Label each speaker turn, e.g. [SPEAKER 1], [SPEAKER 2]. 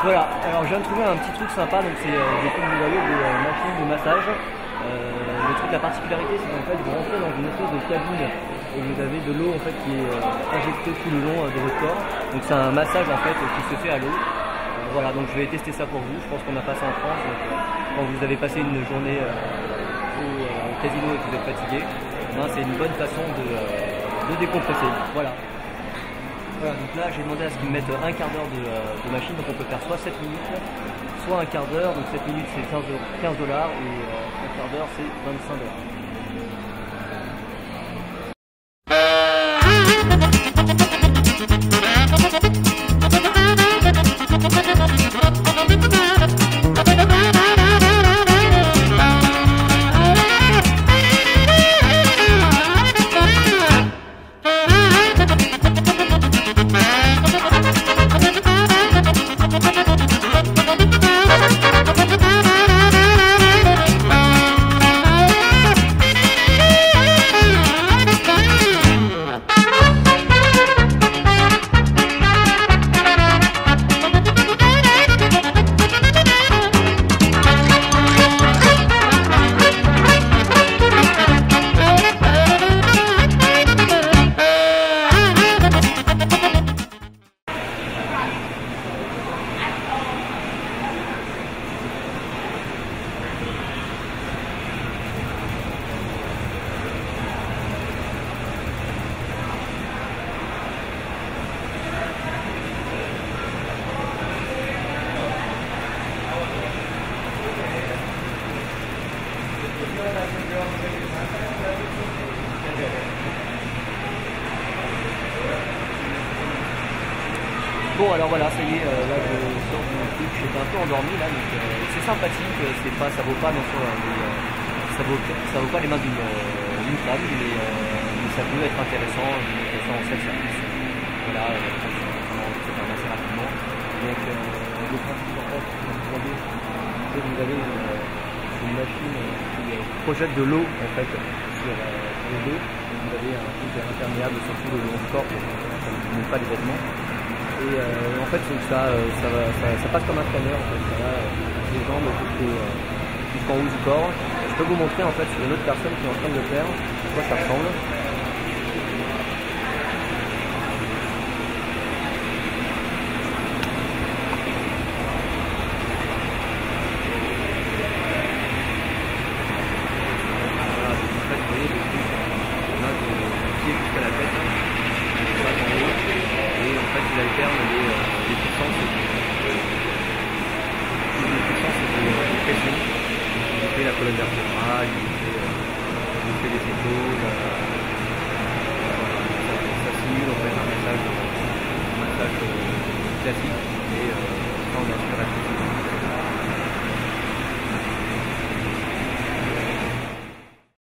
[SPEAKER 1] Voilà, alors je viens de trouver un petit truc sympa, donc c'est comme vous voyez des machines de massage. Le truc, la particularité, c'est qu'en fait vous rentrez dans une espèce de cabine et vous avez de l'eau en fait qui est injectée tout le long de votre corps. Donc c'est un massage en fait qui se fait à l'eau. Voilà, donc je vais tester ça pour vous. Je pense qu'on a pas ça en France. Donc, quand vous avez passé une journée au casino et que vous êtes fatigué, c'est une bonne façon de décompresser. Voilà. Voilà, donc là j'ai demandé à ce qu'ils me mettent un quart d'heure de machine, donc on peut faire soit 7 minutes, soit un quart d'heure, donc 7 minutes c'est 15 $ et un quart d'heure c'est 25 $. Bon alors voilà, ça y est, là je sors du truc, j'étais un peu endormi là, donc c'est sympathique, ça vaut pas non plus, ça vaut pas les mains d'une femme, mais ça peut être intéressant, en self-service. Voilà, c'est quand même assez rapidement. Donc le principe en fait, vous avez une machine qui projette de l'eau en fait sur le dos, donc vous avez un truc imperméable sur tout le long du corps pour que ça ne mouille pas les vêtements. Et en fait ça passe comme un scanner en fait, ça va les jambes jusqu'en haut du corps. Je peux vous montrer en fait sur une autre personne qui est en train de le faire, à quoi ça ressemble. Voilà, donc en fait vous voyez le truc, on a du pied jusqu'à la tête. Et en fait il alterne les puissances de pression. Il fait la colonne vertébrale, il fait les épaules, ça simule en fait un massage classique.